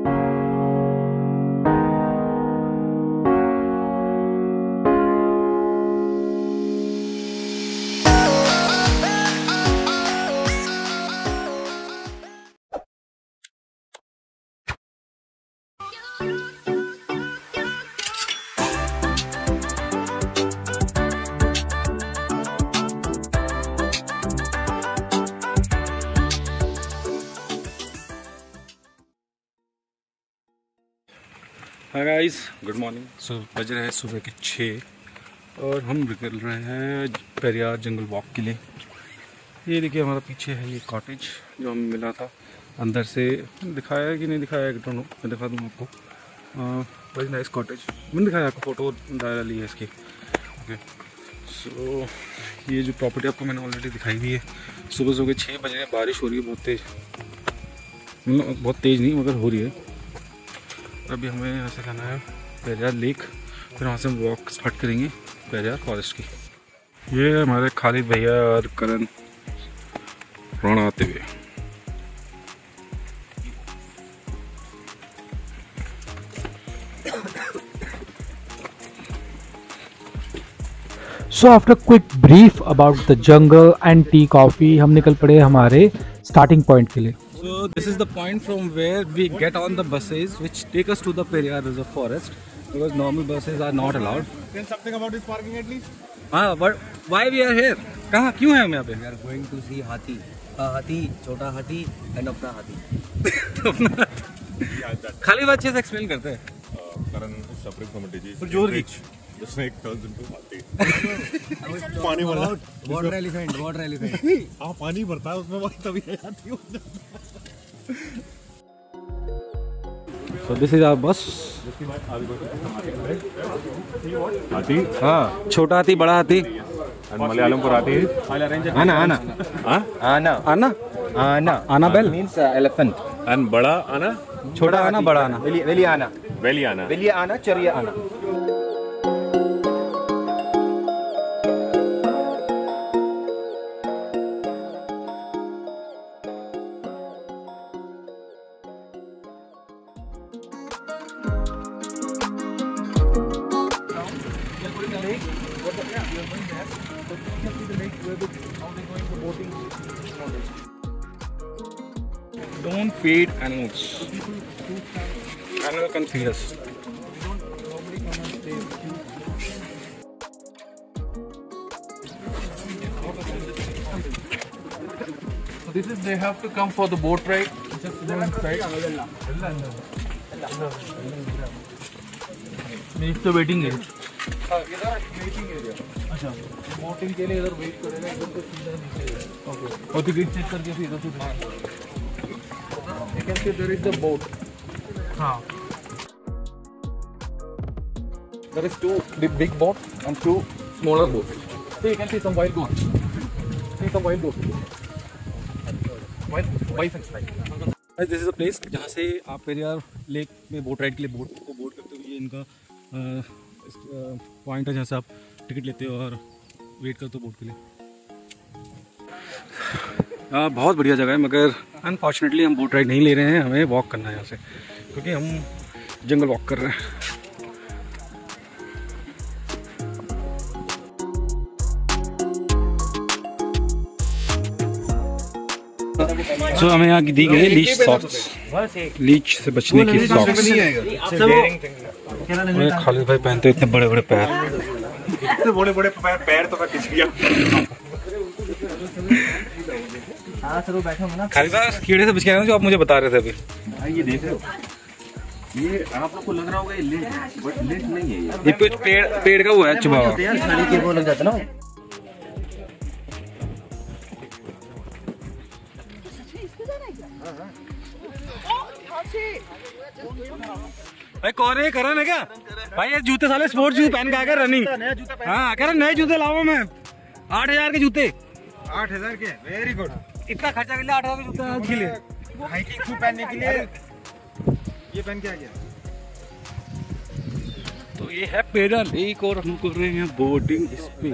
हाय guys, good morning. सो बज रहे हैं सुबह के 6 और हम निकल रहे हैं पेरियार जंगल वॉक के लिए। ये देखिए हमारा पीछे है ये कॉटेज जो हमें मिला था। अंदर से दिखाया है कि नहीं दिखाया है, डोंट नो, मैं दिखा दूँगा आपको। वेरी नाइस कॉटेज, मैंने दिखाया आपको, फ़ोटो डाला ली है इसकी। ओके, सो ये जो प्रॉपर्टी आपको मैंने ऑलरेडी दिखाई दी है। सुबह सुबह 6 बजे बारिश हो रही है बहुत तेज़, मतलब बहुत तेज़ नहीं मगर हो रही है। अभी हमें यहाँ से जाना है पेरियार लेक, फिर वहाँ से हम वॉक स्टार्ट करेंगे पेरियार फॉरेस्ट की। ये हमारे खालिद भैया और करण राणा आते हुए। So after quick brief about the jungle and tea coffee, हम निकल पड़े हमारे स्टार्टिंग पॉइंट के लिए। So this is the point from where we get on the buses which take us to the Periyar Reserve Forest, because normal buses are not allowed. Tell something about this parking at least. But why we are here? कहाँ क्यों हैं हम यहाँ पे? We are going to see हाथी, हाथी, छोटा हाथी and अपना हाथी। खाली बात अच्छे से एक्सप्लेन करते हैं। Karan is suffering from a disease. जोर की। The snake turns into हाथी। पानी वाला। Water elephant, water elephant। हाँ, पानी भरता है उसमें, वही तभी हाथी हो जाता है। So this is our bus. हाथी? हाँ, छोटा हाथी, बड़ा हाथी। मलयालम पर हाथी है। आना आना आना आना आना आना बेल means elephant। And बड़ा आना? छोटा आना, बड़ा आना। वेली आना, वेली आना। वेली आना, चरिया आना। Don't feed animals. Animal can feed us. So this is, they have to come for the boat ride. Just go inside. It's the waiting area. अच्छा, बोटिंग के लिए इधर वेट करेगा, इधर तो सीधा नीचे। ओके, और टिकट चेक करके फिर इधर से you can see there is the boat. हाँ, there is two big boat and two smaller boats. So you can see some wild goats. See some wild goats. Wild bison like. This is a place जहाँ से आप Periyar lake में boat ride के लिए boat करते हुए, ये इनका पॉइंट है जहाँ से आप टिकट लेते हो और वेट करते हो बोट के लिए। बहुत बढ़िया जगह है, मगर अनफॉर्चुनेटली हम बोट राइड नहीं ले रहे हैं, हमें वॉक करना है यहाँ से, क्योंकि हम जंगल वॉक कर रहे हैं। सो हमें यहाँ की दी गई लीच सॉक्स, लीच से बचने की सॉक्स। खालिद भाई पहनते इतने बड़े बड़े पैर, इतने बड़े बड़े पैर तो मैं किस गया। खालिद भाई कीड़े से बच गए जो आप मुझे बता रहे थे अभी। ये देख रहे हो, ये आप लोग को लग रहा होगा ये लेट है, बट लेट नहीं है ये कुछ पेड़ का वो है चुभा हुआ। छड़ी के वो लग जाता ना। भाई कौन है, करण है क्या भाई? ये जूते साले स्पोर्ट्स जूते पहन के आ गए रनिंग। हाँ करण, नए जूते लाओ मैं, 8000 के जूते। 8000 के? Very good. इतना खर्चा कर लिया 8000 के जूते आज के लिए, हाइकिंग शू पहनने के लिए। ये पहन के आ गया। तो ये है पेरियार लेक और हम कर रहे हैं बोटिंग इस पे।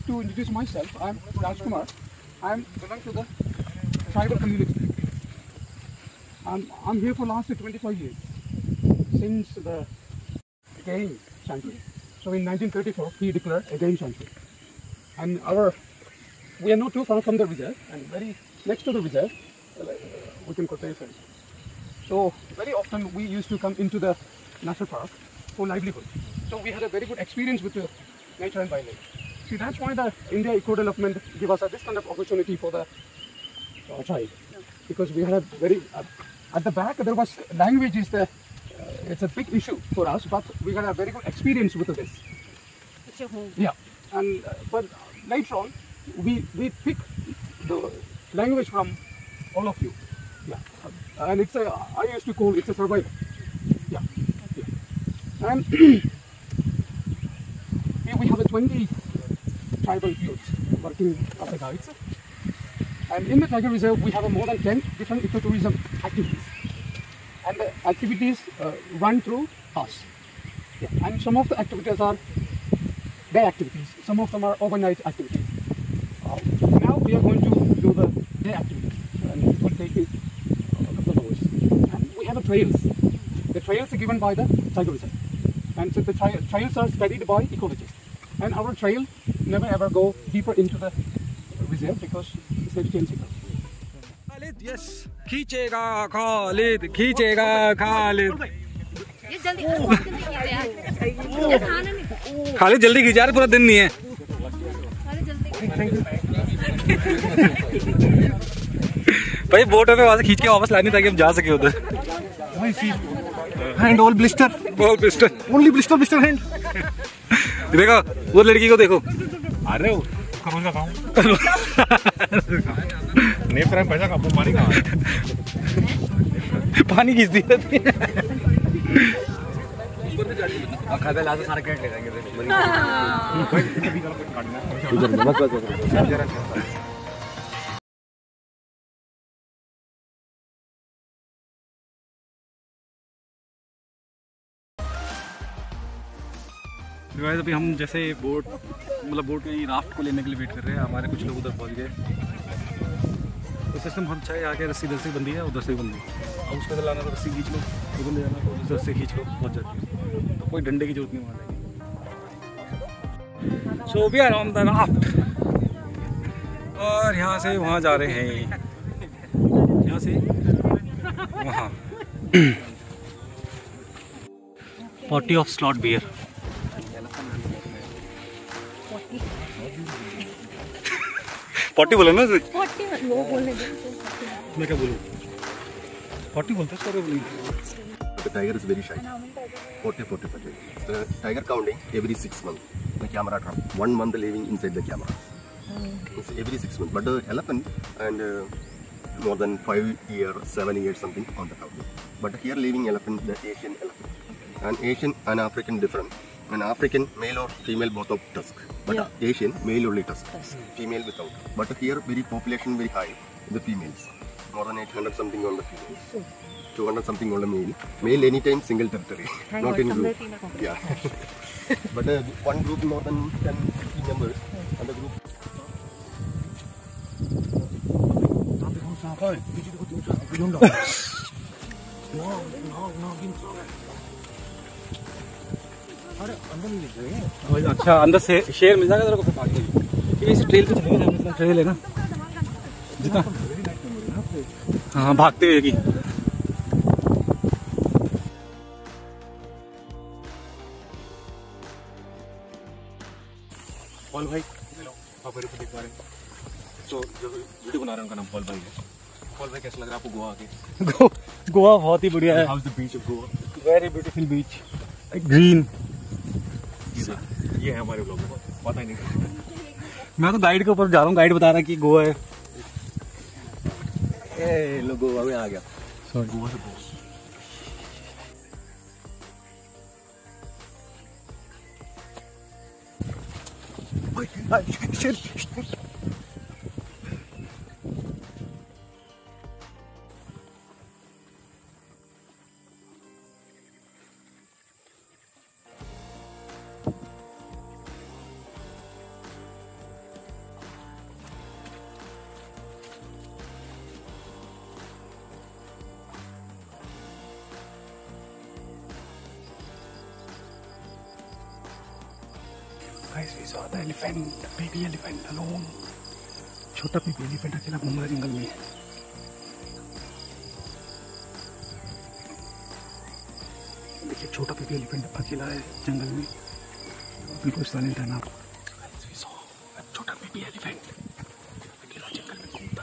to introduce myself. I'm Rajkumar. I belong to the tribal community. I'm here for last 25 years, since the game sanctuary. So in 1934, he declared a game sanctuary. And we are not too far from the reserve, and very next to the reserve, we can call it. So very often we used to come into the national park for livelihood. So we had a very good experience with the nature and wildlife. See, that's why the India Eco Development give us this kind of opportunity for the tribe, because we had a very at the back there was language is the it's a big issue for us, but we got a very good experience with this. It's your home. Yeah, and but later on we pick the language from all of you. Yeah, and it's a I used to call it's a survival. Yeah, yeah. And here we have a 20 tribal youths working as a guides. And in the Tiger Reserve, we have more than 10 different ecotourism activities. And the activities run through us. Yeah. And some of the activities are day activities. Some of them are overnight activities. Now we are going to do the day activities. And it will take a couple of hours. And we have a trails. The trails are given by the Tiger Reserve. And so the trails are studied by ecologists. And our trail never ever go deeper into the reserve because safety and security. Khalid, yes, खींचेगा खालिद, खींचेगा खालिद। ये जल्दी खाना खालिद जल्दी खींच यार, पूरा दिन नहीं है। भाई बोट में वहां से खींच के वापस लानी ताकि हम जा सके उधर। Hand all blister, only blister hand. देखो वो लड़की को देखो। अरे करोज का काम नहीं फ्रेम पैसा का पानी कहाँ है? पानी खींच दी रहती है। खाते लाते सारे कैट ले जाएंगे। गाइस अभी हम जैसे बोट की राफ्ट को लेने के लिए वेट कर रहे हैं। हमारे कुछ लोग उधर पहुंच गए। तो सिस्टम हम चाहे आगे रस्सी इधर से बंदी है, उधर से भी बंदी है। अब उसको लाना तो रस्सी खींच लो, उधर ले जाना तो उधर से खींच लो, पहुंच जाती है। तो कोई डंडे की जरूरत नहीं वहाँ जाएगी। So we are on the raft और यहाँ से वहाँ जा रहे हैं, यहाँ से वहाँ। Potty of sloth bear. Potty बोला ना वो बोलने दे। मैं क्या बोलूँ? पॉटी बोलते हैं sir. The tiger is very shy. 40. The tiger counting every 6 months. The camera trap. 1 month living inside the camera. It's every 6 months. But the elephant and more than 5 years, 7 years something on the counting. But here living elephant, the Asian elephant. And Asian and African different. An African male or female both of tusk. But Asian male only tusk. Female without. But here very population very high. The females. More than 800 something on the females. 200 something on the male. Male anytime single territory. Not in group. Yeah. But one group more than 10 members. And the group. अच्छा अंदर से शेर मिल जाएगा तेरे को फिर भागने की। इसी ट्रेल पे चलेंगे, जितना ट्रेल है ना, जितना हाँ भागते हुए की। पॉल भाई आप मेरे को देख पा रहे हैं तो जो वीडियो बना रहे हैं उनका नाम पॉल भाई है। पॉल भाई कैसा लग रहा है आपको गोवा आके? गोवा बहुत ही बढ़िया है। How is the beach of Goa? Very beautiful beach, green. ये है हमारे लोग पता ही नहीं। मैं तो गाइड के ऊपर जा रहा हूँ, गाइड बता रहा है कि गोवा है। ए लोग गोवा में आ गया। सॉरी गोवा से guys, we saw the elephant, the baby elephant alone. छोटा baby elephant अकेला घूम रहा है जंगल में. देखिए छोटा baby elephant अकेला है जंगल में, बिल्कुल साइलेंट है ना. We saw a छोटा baby elephant अकेला जंगल में घूमता.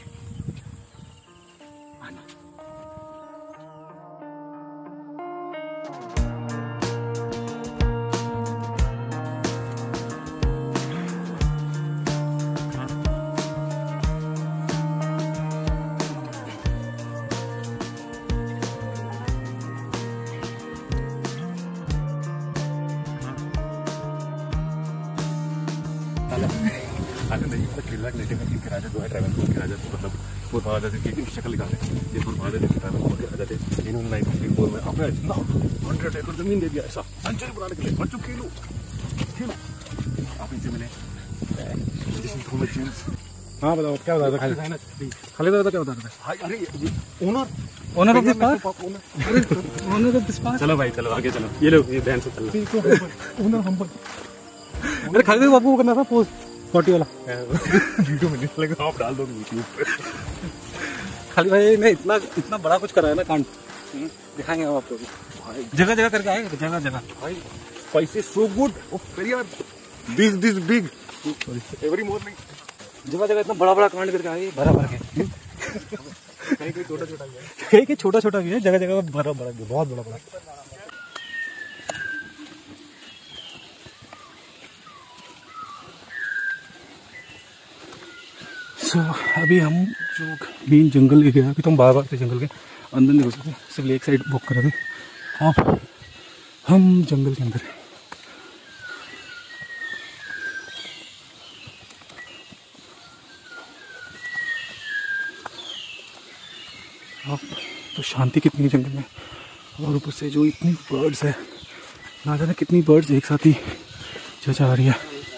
राजा जो है ट्रैवल कोड के राजा, मतलब पूर्वाजा से की शक्ल दिखाते हैं. ये पूर्वाजा से ट्रैवल कोड के राजा थे. इन्होंने 1954 में अपना इतना 100 एकड़ जमीन दे दिया ऐसा सेंचुरी बनाने के लिए. बच्चों खेलो खेलो. आप इनसे मिले. हाँ बताओ क्या बता रहा था खाली दादा, क्या बता रहा था? अरे owner owner of this park, owner of this park. चलो भाई चलो आगे चलो. ये लोग ये ध्यान से चलो. ओनर हम अरे खाली बाबू को करना था पोस्ट 40 वाला वीडियो में नहीं लगा. आप डाल दो यूट्यूब पे. खाली भाई ने इतना बड़ा कुछ करा है ना कांड, दिखाएंगे हम आपको. जगह जगह करके आएगा, जगह जगह भाई. Spicy so good. Oh, Periyar. This big. Every morning. जगह जगह इतना बड़ा बड़ा कांड करके आए, भरा भर के. कहीं छोटा छोटा भी है, कहीं छोटा छोटा भी है, जगह जगह भरा बड़ा भी, बहुत बड़ा बड़ा. अभी हम जो मेन जंगल के गए, अभी तो हम बार थे जंगल के अंदर नहीं घुस सकते, सिर्फ एक साइड बुक कर रहे थे. अब हम जंगल के अंदर हैं. अब तो शांति कितनी है जंगल में, और ऊपर से जो इतनी बर्ड्स है, ना जाने कितनी बर्ड्स एक साथ ही चचा रही है.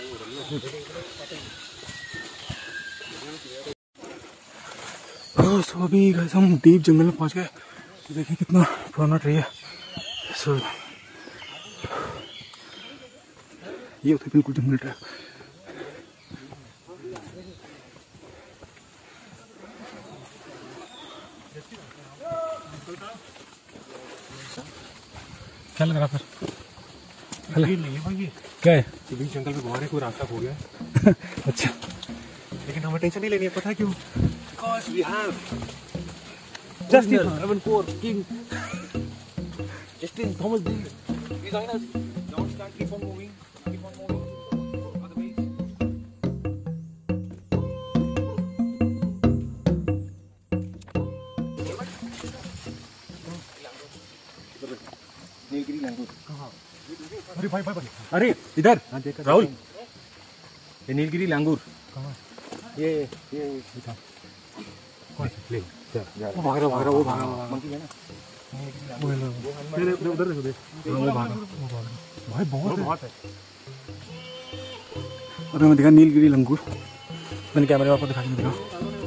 सो अभी गाइस हम डीप जंगल में पहुंच गए. तो देखिए कितना पुराना ट्री है. सो ये होता है बिल्कुल जंगल ट्रैक. क्या लग रहा फिर? नहीं है भाई. क्या है? बीच जंगल में घुमाने कोई रास्ता खो गया है. अच्छा, लेकिन हमें टेंशन नहीं लेनी है. पता है क्यों? Because we have Justin Travancore King Justin Thomas Dean. He's on us. Don't start. Keep on moving. Keep on moving. Otherwise. Nilgiri लंगूर. अरे भाई भाई भाई, अरे इधर राहुल, ये नीलगिरी लंगूर. ये वो भाग रहा वो भाग रहा मंकी है ना. उधर देखो, देख वो भाग रहा भाई, बहुत है. अरे मैं दिखा नीलगिरी लंगूर, मैंने कैमरे में आपको दिखा के दिखा.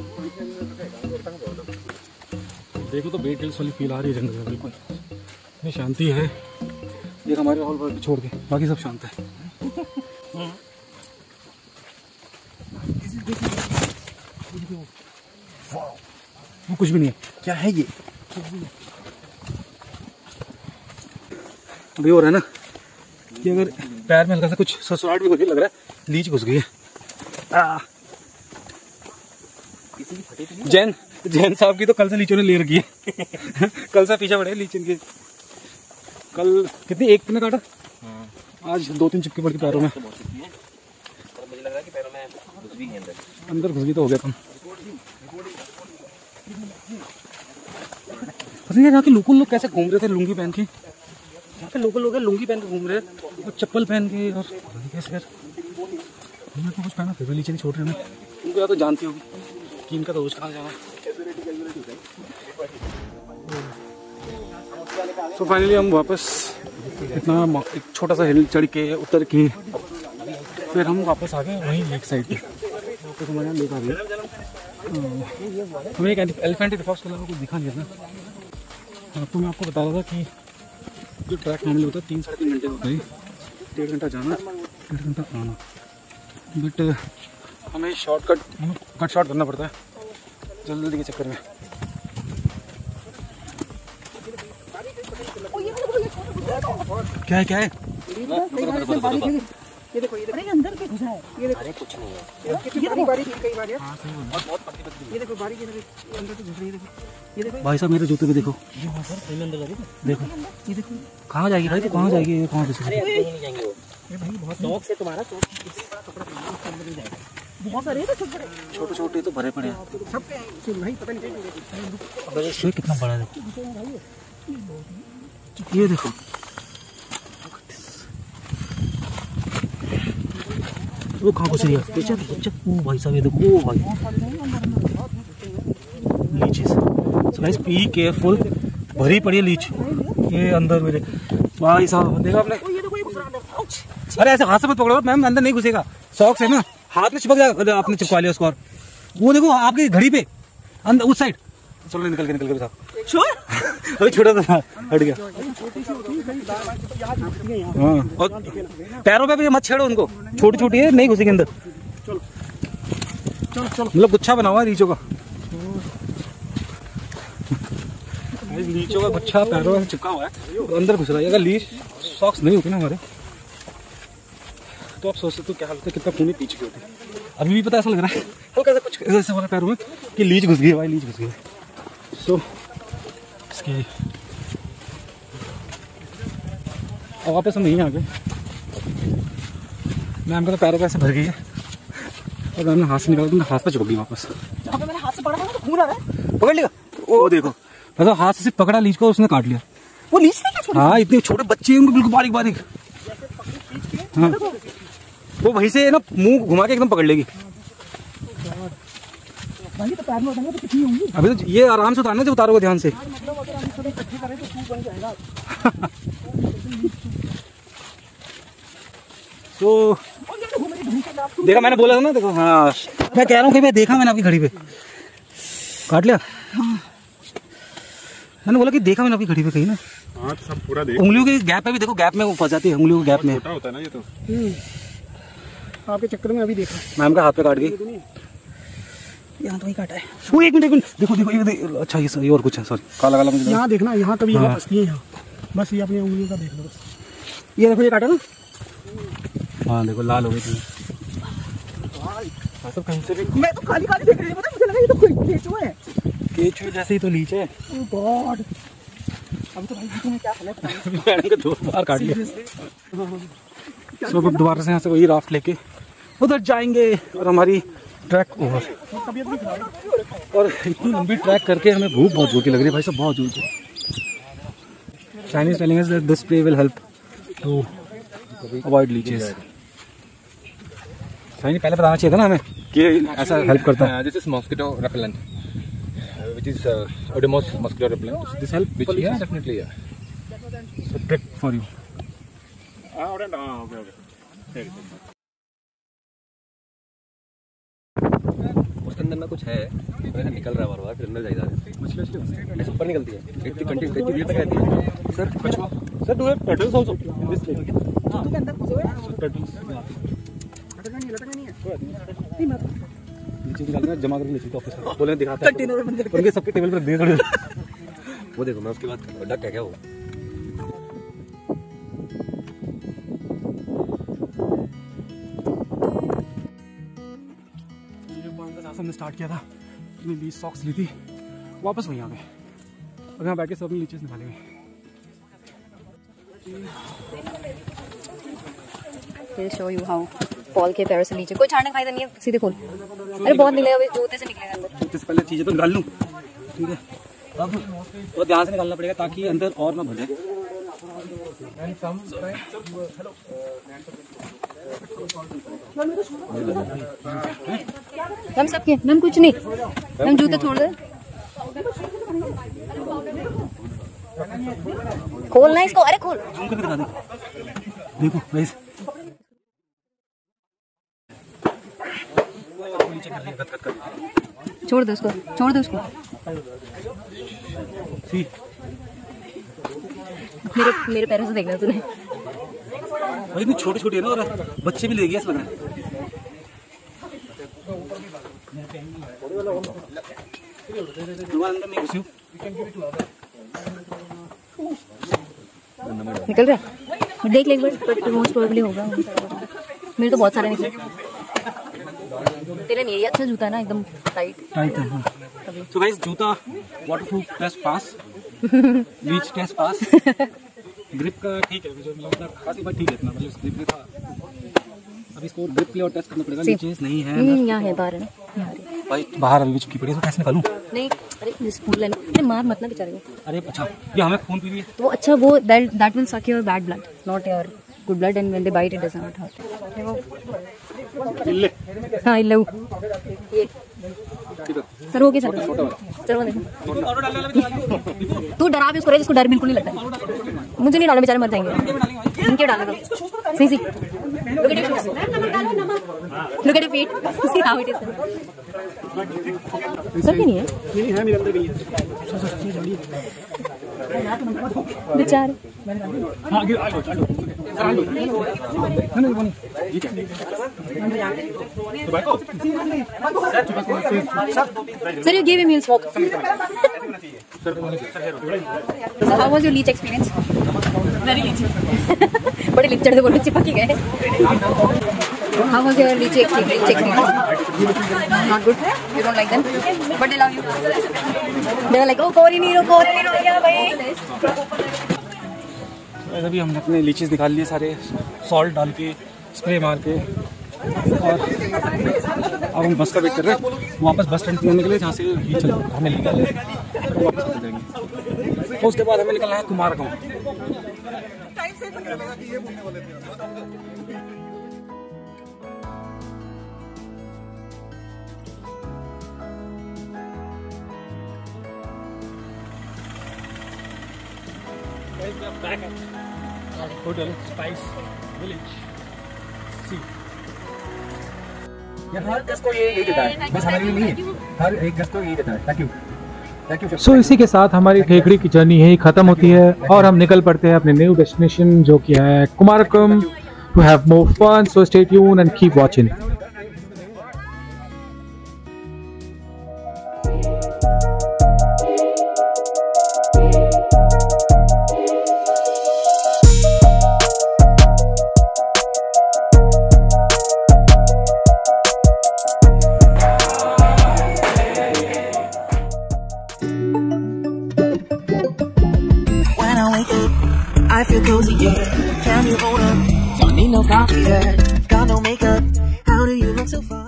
देखो तो बेट हिल्स वाली फील आ रही है जंगल में, बिल्कुल इतनी शांति है. देख हमारे राहुल भाई छोड़ के बाकी सब शांत है. वो कुछ भी नहीं है. क्या है ये? अभी हो रहा है ना कि अगर पैर में हल्का सा कुछ ससुराहट भी होती लग रहा है, लीच घुस गई है. जैन साहब की तो कल से लीचों ने ले रखी है. कल से पीछे पड़े लीच इनके. कल कितनी, एक ने काटा, आज 2-3 चिपके पड़ के पैरों में. मुझे लग रहा है कि पैरों में घुस भी अंदर घुस गई तो हो गया कम. पता नहीं यहाँ के लोकल लोग कैसे घूम रहे थे लुंगी पहन के. यहाँ पे लोकल लोग लुंगी पहन के घूम रहे हैं, और चप्पल पहन के, और कैसे कर उन्होंने तो कुछ पहना फिर भी नीचे नहीं छोड़ रहे हैं. उनको या तो जानती होगी कि इनका दोस्त कहाँ जाना. तो फाइनली हम वापस इतना एक छोटा सा हिल चढ़ के उतर के फिर हम वापस आ गए वहीं लेक साइड पे. वापस हमारे यहाँ लेक आ गई. हमें एक एलिफेंट ही दिखा, उसके अलावा कुछ दिखा नहीं था. तो मैं आपको बता रहा था कि जो ट्रैक नॉर्मली होता है 3-3.5 घंटे होता है, 1.5 घंटा जाना बट हमें कट शॉट करना पड़ता है जल्दी के चक्कर में। क्या है क्या है? ये देखो अरे अंदर पे घुसा है। ये देखो, अरे कुछ नहीं है। ये देखो बारी कई बार है। ये देखो बारी के अंदर से घुस रही है। देखो ये देखो भाई साहब मेरे जूते पे देखो। जी हां सर, सही में अंदर जा रही है। देखो ये देखो कहाँ जाएगी भाई, तो कहाँ जाएगी, ये कहाँ घुस रही है? नहीं जाएंगे वो। ये भाई बहुत शौक से तुम्हारा शौक इतनी बड़ा कपड़ा पहना उसके अंदर नहीं जाएगा। बहुत सारे हैं छोटे छोटे छोटे तो भरे पड़े हैं सब पे हैं भाई, पता नहीं ये कितना बड़ा है। ये देखो वो कहाँ घुस रही है? ओ भाई साहब ये देखो, ओ भाई leeches. So guys be careful, भरी पड़ी है लीच ये अंदर मेरे। भाई साहब देखा आपने? अरे ऐसे हाथ से मत पकड़ो मैम, अंदर नहीं घुसेगा, सॉक्स है ना, हाथ में चिपक जाएगा। आपने चिपका लिया उसको। और वो देखो आपकी घड़ी पे अंदर उस साइड। चलो निकल के साहब अभी छोटा सा हट गया। हाँ और पैरों पे भी मत छेड़ो उनको, छोटी छोटी है नहीं घुसेगी अंदर। चलो मतलब गुच्छा बना हुआ है लीचों का। लीचों का गुच्छा पैरों में चिपका हुआ है, अंदर घुस रहा है। अगर लीच सॉक्स नहीं होती ना हमारे तो आप सोचते तो क्या हालत है, कितना खूनी पीछे की होती। अभी भी पता ऐसा लग रहा है हल्का सा कुछ ऐसा हो रहा है पैरों में कि लीच घुस गई है भाई, लीच घुस गई है। सो इसके अब वापस हम यहीं आ गए। मैम का तो पैरों पे ऐसे भर गई है और मैम ने हाथ से निकाला तो हाथ पे चिपक गई वापस। मैंने हाथ से पकड़ा था तो खून आ रहा है। पकड़ लिया वो देखो, मतलब हाथ से सिर्फ पकड़ा लीच को, उसने काट लिया। वो लीच थी क्या? हाँ इतने छोटे बच्चे हैं उनको बिल्कुल बारीक बारीक। हाँ वो वहीं से ना मुंह घुमा के एकदम पकड़ लेगी। भाई तो पैर में उठाएंगे तो कितनी होंगी? अभी तो ये आराम से उतारना, जो उतारोगे ध्यान से। मतलब अगर हम थोड़ी इकट्ठी करें तो सूप बन जाएगा। तो देखा मैंने बोला था ना, देखो। हाँ मैं कह रहा हूँ कि मैं देखा मैंने आपकी घड़ी पे काट लिया। मैंने बोला कि देखा मैंने आपकी घड़ी पे कहीं ना। हाँ सब पूरा देख। उंगलियों के गैप पे भी देखो, गैप में वो फंस जाती है उंगलियों के गैप में। छोटा होता है ना ये तो। आपके चक्कर में अभी देखा मैम का हाथ पे काट गई। यहाँ तो ही काटा है। वो एक मिनट देखो ये अच्छा ये और कुछ है, सॉरी काला काला मुझे। यहाँ देखना, यहाँ कभी यहाँ फंसती है यहाँ। बस ये अपनी उंगलियों का देख लो बस। ये देखो ये काटा ना। हाँ देखो लाल हो गई थी। तो कहीं से भी मैं तो खाली खाली देख रही हूँ, मुझे लगा ये तो कोई केचुआ है। केचुए जैसे ही तो लीच है। ओह गॉड, अभी तो भाई तुम्हें क्या पता है? मैडम को 2 बार काट लिया। सो अब दोबारा से यहाँ से वही राफ्ट लेके उधर जाएंगे और हमारी ट्रैक ओवर। और इतनी लंबी ट्रैक करके हमें भूख बहुत जोर की लग रही है भाई साहब, बहुत जोर की। Chinese telling us that this spray will help to avoid leeches. Chinese पहले बताना चाहिए था ना हमें कि ऐसा हेल्प करता है। This is mosquito repellent, which is Odomos mosquito repellent. This help Which yeah, definitely yeah. So trick for you. उसके अंदर ना कुछ है, ऐसा निकल रहा है बार बार, फिर अंदर जाएगा ऐसे ऊपर निकलती है, इतनी कंटिन्यू देर तक रहती है। Sir do have petals also in this lake? जूतों के अंदर घुसे हुए हैं। पेटल्स लटका नहीं है। नीचे निकाल के जमा करके ले चलते ऑफिस में, बोले दिखाते हैं कंटेनर में उनके सबके टेबल पर दे थोड़े। वो देखो मैं उसके बाद डक क्या होगा। हमने स्टार्ट किया था, हमने 20 सॉक्स ली थी, वापस वहीं आ गए और यहाँ बैठ के सब लीचेस निकालेंगे। We'll show you how Paul के पैरों से नीचे कोई छाड़ने का फायदा नहीं है, सीधे खोल। अरे बहुत निकलेगा, अभी जूते से निकलेगा अंदर। जूते से पहले चीजें तो निकाल लूँ, ठीक है। अब बहुत ध्यान से निकालना पड़ेगा ताकि अंदर और ना भर जाए। हम सबके हम कुछ नहीं, हम जूते छोड़ दे। खोलना इसको, अरे खोल। जूम करके दिखा दे, देखो गाइस छोड़ दे उसको, छोड़ दे उसको। मेरे पैरों से देखना तूने। भाई इतनी छोटी छोटी है ना, और बच्चे भी ले गए लग रहा है। निकल रहा है, देख ले एक बार, बट मोस्ट प्रोबेबली होगा। मेरे तो बहुत सारे निकले। तेरा नहीं अच्छा जूता ना, एकदम टाइट है। तो गाइस जूता waterproof test pass, beach test pass, grip का ठीक है, मुझे मतलब खासी बात ठीक है, इतना मतलब ग्रिप था। अभी इसको ग्रिप के लिए और टेस्ट करना पड़ेगा, नीचे नहीं है। यहाँ है बाहर है ना, यहाँ भाई बाहर अभी चुकी पड़ी है, तो कैसे निकालूं? नहीं, अरे स्पून लेना, अरे मार मत ना बेचारे को। अरे अच्छा, ये हमें खून पी भी है तो अच्छा, वो that will suck your bad blood, not your good blood, and when they bite it doesn't hurt. इल्ले। हाँ इल्ले ये सर हो गया सर, चलो देखो। तू डरा भी उसको, जिसको डर बिल्कुल नहीं लगता। मुझे नहीं डालना, बेचारे मर जाएंगे। इनके डालना तो सही सी। Look at your shoes. Look at your feet. See how it is. Sir की नहीं है? नहीं है, मेरे अंदर गई है। बेचारे। हाँ आगे आगे आगे। नहीं वो नहीं। ठीक है। Sir, you gave him a smoke. So how was your leech experience? Very leech. बड़े लिचड़ से बोलो, चिपक ही गए। How was your leech experience? Not good. You don't like them, but they love you. They were like, oh Coriniro, yeah भाई। अभी हमने अपने लीचीज निकाल लिए सारे, सॉल्ट डाल के, स्प्रे मार के, और अब हम बस का वेट कर रहे हैं। वापस बस स्टैंड पे निकले, जहाँ से हमें निकाले, वापस चले जाएंगे। तो उसके बाद हमें निकलना है कुमारकोम। Hotel spice village. हर गस्ट को ये देता है, बस हमारे लिए नहीं है, हर एक गस्ट को ये देता है। Thank you. सो इसी के साथ हमारी ठेकड़ी की जर्नी यही खत्म होती है और हम निकल पड़ते हैं अपने न्यू डेस्टिनेशन, जो कि है Kumarakom, to have more fun. So stay tuned and keep watching. I feel cozy, yeah. Can you hold up? Don't need no coffee, yeah. Got no makeup. How do you look so far?